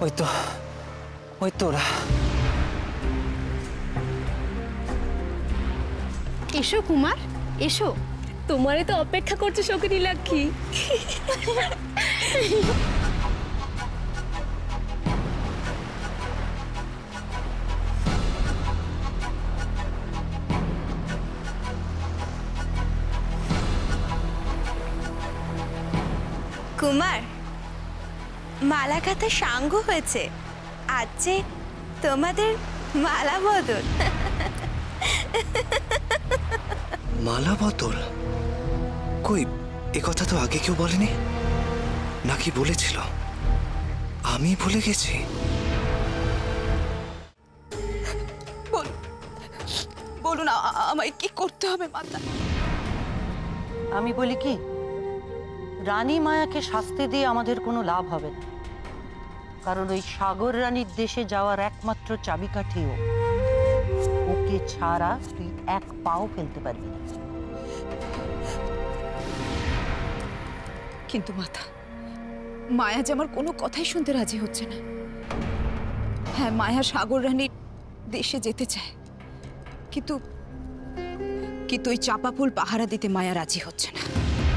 ওই তো ওরা। এসো কুমার, এসো। তোমারে তো অপেক্ষা করছে শকুনি লাক্ষী। কুমার, মালা গাঁথা সাঙ্গ হয়েছে। আজ যে তোমাদের মালা বদল। মালা বদল? কই, এ কথা তো আগে কেউ বলেনি। নাকি বলেছিল? আমি ভুলে গেছি। বলুন আমায় কি করতে হবে মাতা? আমি বলি কি, রানী মায়াকে শাস্তি দিয়ে আমাদের কোনো লাভ হবে না, কারণ ওই সাগর রানীর দেশে যাওয়ার একমাত্র চাবিকাঠিও ওকে ছাড়া তুই এক পাও ফেলতে পারবি না। কিন্তু মাতা, মায়া যে আমার কোনো কথাই শুনতে রাজি হচ্ছে না। হ্যাঁ, মায়া সাগর রানীর দেশে যেতে চায়, কিন্তু ওই চাপা ফুল পাহারা দিতে মায়া রাজি হচ্ছে না।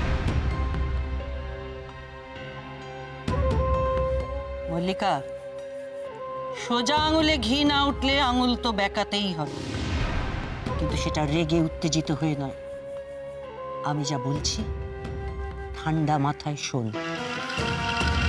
মল্লিকা, সোজা আঙুলে ঘি না উঠলে আঙুল তো বেঁকাতেই হবে, কিন্তু সেটা রেগে উত্তেজিত হয়ে নয়। আমি যা বলছি ঠান্ডা মাথায় শোন।